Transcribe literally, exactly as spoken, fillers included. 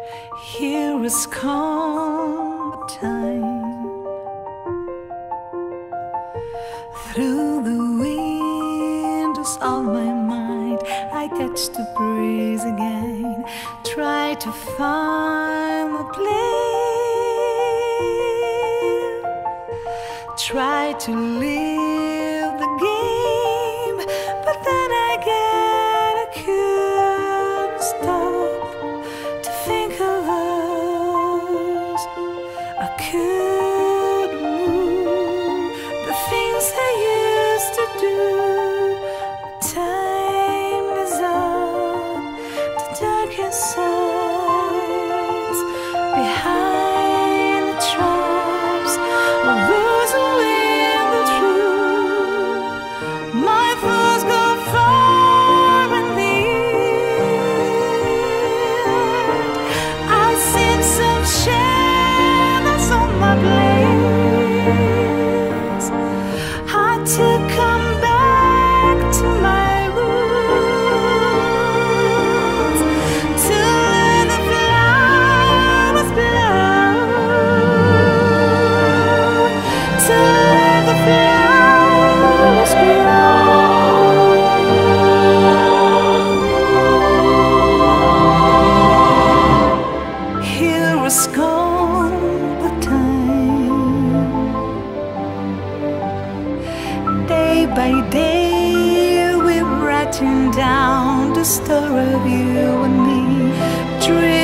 Here is calm time. Through the windows of my mind, I catch the breeze again. Try to find a place. Try to live the game, but then I get a couldn't stop to think of us. I could move the things I used to do. Time is up, the darkest sides behind the traps of those who win the truth. My thoughts go far and near. I've seen some shadows on my place. Had to come back to my roots to let the flowers blow, to let the flowers grow. Here was gone the time. Day by day we're writing down the story of you and me. Dream